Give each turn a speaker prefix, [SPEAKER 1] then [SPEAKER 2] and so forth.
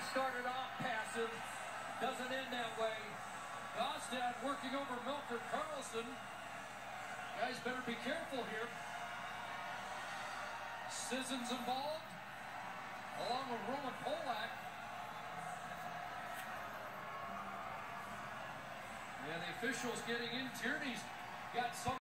[SPEAKER 1] started off passive. Doesn't end that way. Gostad working over Milford Carlson. Guys better be careful here. Sisson's involved, along with Roman Polak. And the officials getting in. Tierney's got some.